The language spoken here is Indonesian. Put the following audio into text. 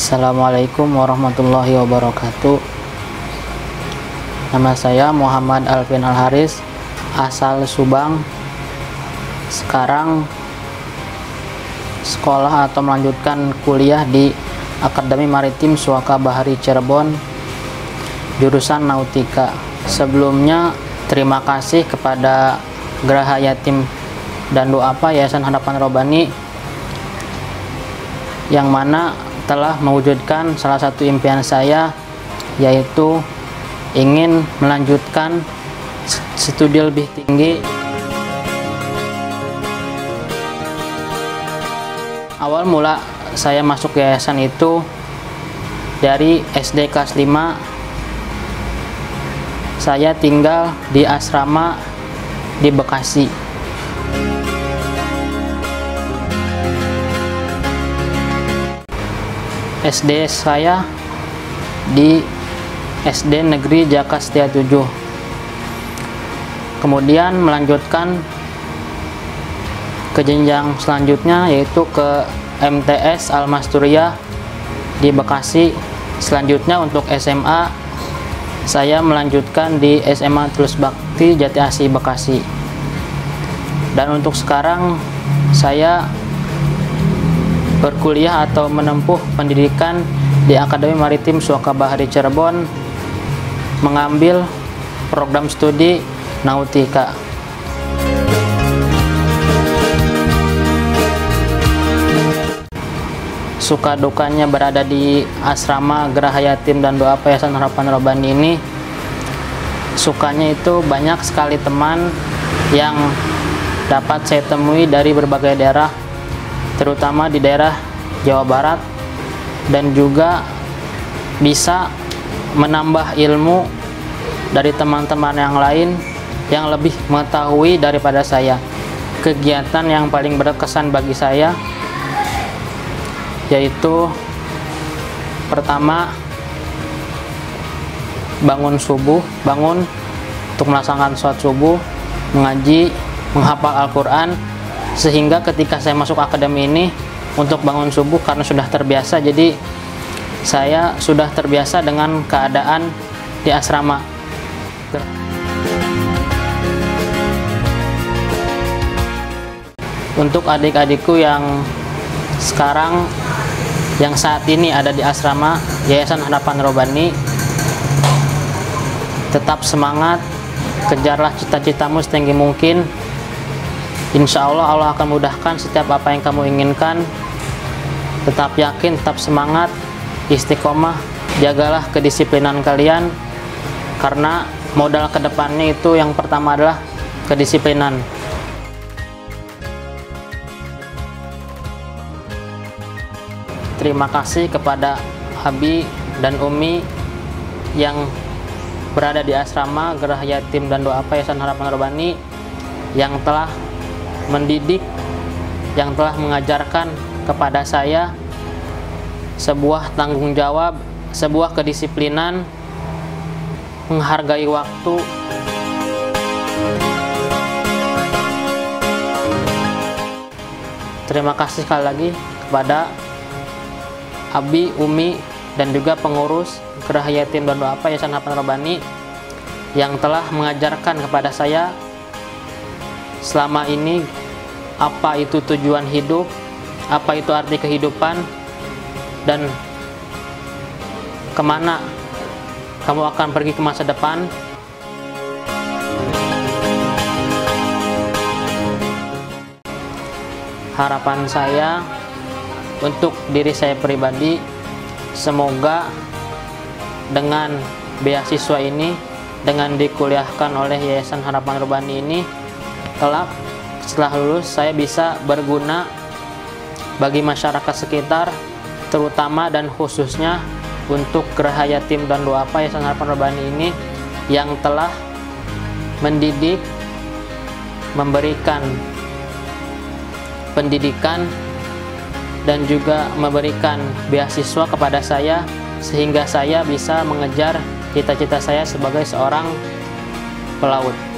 Assalamualaikum warahmatullahi wabarakatuh. Nama saya Muhammad Alvin Al-Haris, asal Subang. Sekarang sekolah atau melanjutkan kuliah di Akademi Maritim Suaka Bahari Cirebon, jurusan Nautika. Sebelumnya terima kasih kepada Geraha Yatim dan Du'afa Yayasan Harapan Robbani yang mana telah mewujudkan salah satu impian saya, yaitu ingin melanjutkan studi lebih tinggi. Awal mula saya masuk yayasan itu dari SD kelas 5. Saya tinggal di asrama di Bekasi. SD saya di SD Negeri Jaka Setia 7. Kemudian melanjutkan ke jenjang selanjutnya, yaitu ke MTS Al-Masturiah di Bekasi. Selanjutnya untuk SMA, saya melanjutkan di SMA Tulus Bakti Jati Asih Bekasi. Dan untuk sekarang saya berkuliah atau menempuh pendidikan di Akademi Maritim Suaka Bahari Cirebon, mengambil program studi Nautika. Suka dukanya berada di asrama Geraha Yatim dan Du'afa Yayasan Harapan Robbani ini, sukanya itu banyak sekali teman yang dapat saya temui dari berbagai daerah, terutama di daerah Jawa Barat, dan juga bisa menambah ilmu dari teman-teman yang lain yang lebih mengetahui daripada saya. Kegiatan yang paling berkesan bagi saya yaitu pertama, bangun untuk melaksanakan sholat subuh, mengaji, menghafal Al-Quran, sehingga ketika saya masuk akademi ini untuk bangun subuh karena sudah terbiasa, jadi saya sudah terbiasa dengan keadaan di asrama. Untuk adik-adikku yang saat ini ada di asrama Yayasan Harapan Robbani, tetap semangat, kejarlah cita-citamu setinggi mungkin. Insya Allah, Allah akan mudahkan setiap apa yang kamu inginkan. Tetap yakin, tetap semangat, istiqomah, jagalah kedisiplinan kalian, karena modal kedepannya itu yang pertama adalah kedisiplinan. Terima kasih kepada Abi dan Umi yang berada di asrama Geraha Yatim dan Du'afa Yayasan Harapan Robbani, yang telah mendidik, yang telah mengajarkan kepada saya sebuah tanggung jawab, sebuah kedisiplinan, menghargai waktu. Terima kasih sekali lagi kepada Abi, Umi, dan juga pengurus Geraha Yatim dan Du'afa Yayasan Harapan Robbani yang telah mengajarkan kepada saya selama ini apa itu tujuan hidup, apa itu arti kehidupan, dan kemana kamu akan pergi ke masa depan. Harapan saya untuk diri saya pribadi, semoga dengan beasiswa ini, dengan dikuliahkan oleh Yayasan Harapan Robbani ini, kelak setelah lulus saya bisa berguna bagi masyarakat sekitar, terutama dan khususnya untuk Geraha Yatim dan Du'afa Yayasan Harapan Robbani ini yang telah mendidik, memberikan pendidikan, dan juga memberikan beasiswa kepada saya, sehingga saya bisa mengejar cita-cita saya sebagai seorang pelaut.